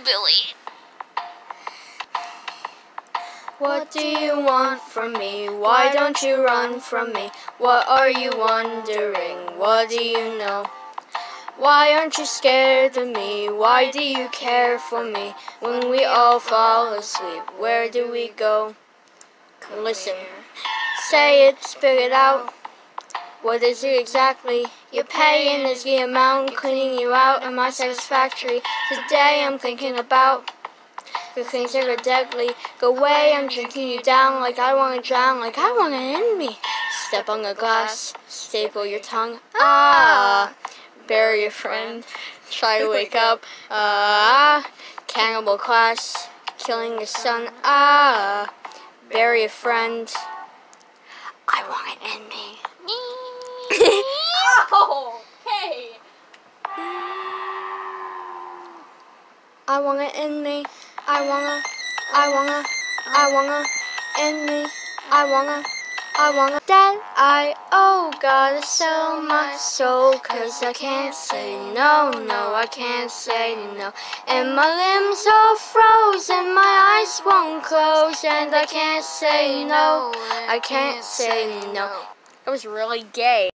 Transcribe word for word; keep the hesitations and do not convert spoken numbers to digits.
Billy. What do you want from me? Why don't you run from me? What are you wondering? What do you know? Why aren't you scared of me? Why do you care for me? When we all fall asleep, where do we go? Listen, say it, spit it out. What is it exactly? You're paying is the amount, cleaning you out. Am I satisfactory? Today I'm thinking about the things that are deadly. Go away, I'm drinking you down like I want to drown, like I want to end me. Step on the glass, staple your tongue. Ah, bury your friend. Try to wake up. Ah, cannibal class, killing your son. Ah, bury a friend. I want to end me. Oh, hey. I wanna end me. I wanna, I wanna, I wanna end me. I wanna, I wanna. That I, oh, gotta sell my soul. Cause I can't say no, no, I can't say no. And my limbs are frozen, my eyes won't close. And I can't say no, I can't say no. It was really gay.